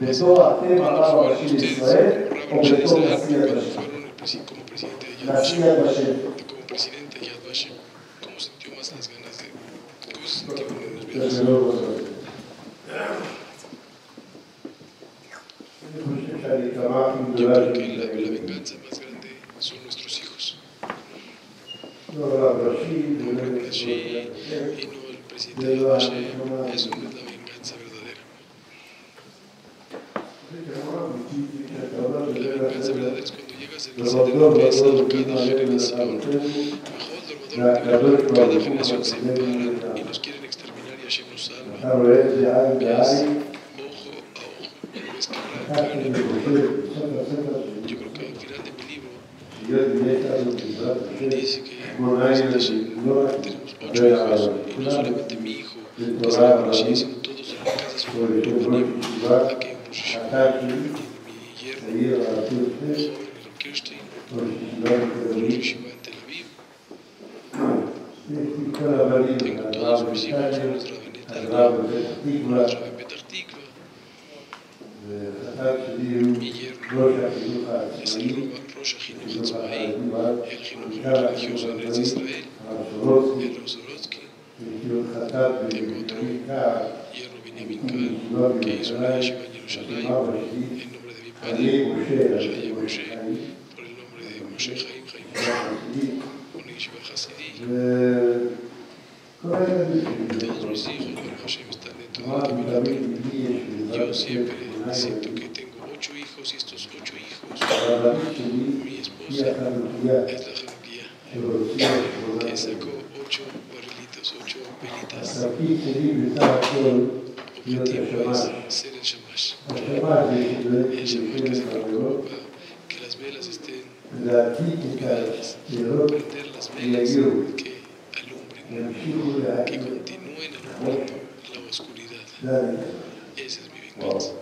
cuando fueron ustedes como rabbi de Israel, cuando fueron como presidente de Yad Vashem, ¿cómo sintió más las ganas de, cómo se sintió en los viajes? Yo creo que la venganza más grande son nuestros hijos. No Rashi y no el presidente de Yad Vashem, eso no es la venganza verdadera. La venganza verdadera es cuando llega a ser presidente de cada generación. Cada generación se paran y nos quieren exterminar y Hashem nos salva. Ves ojo a ojo, ves cara a cara. Yo creo que al final de mi libro dice que tenemos 8 hijos, y no solamente mi hijo, que es la Rashi, sino todos en la casa son aquí en Rosh Hashanah, mi yerno, joven en Kirstein, Rosh Yeshiva en Tel Aviv. Tengo todos mis hijos, uno es Rabbi Netanya, uno es Rabbi Petah Tikva. Mi yerno es el Rosh Hachinuch Hatzbai, el Jinuj religioso en Eretz Israel, el Rozorotsky. Tengo otro yerno, Binyamin Kal, que hizo una yeshiva en Jerusalén, en nombre de mi padre, Chaim Moshe, por el nombre de Moshe Chaim una yeshiva Hasidí. Todos mis hijos, Baruch Hashem, están dentro del caminata. Yo siempre siento que tengo 8 hijos y estos 8 hijos, mi esposa es la Januquía, que sacó 8 barrilitos, 8 velitas. Objetivo es ser el Shamash. El Shamash que se preocupa que las velas estén cuidadas, prender las velas que alumbren, que continúen alumbrando la oscuridad. Esa es mi venganza.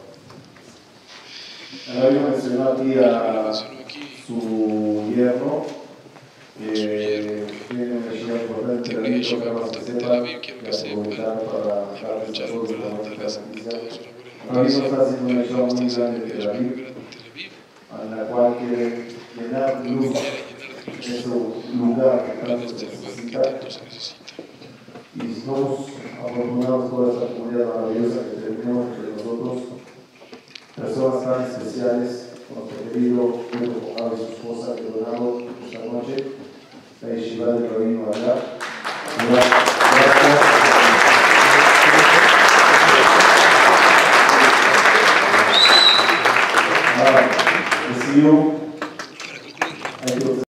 Ahora mencionó aquí a su yerno, que tiene una yeshiva importante en Tel Aviv. Quiero que sepan, aprovechar para darles a todos una buena noticia. Hoy está haciendo una yeshiva muy grande en Tel Aviv, a la cual quiere llenar de luz ese lugar que tanto se necesita. Y somos afortunados por esta comunidad maravillosa que tenemos entre nosotros, personas tan especiales, como nuestro querido Pedro Mojado y su esposa que donaron esta noche la yeshiva de Rabino allá. Gracias.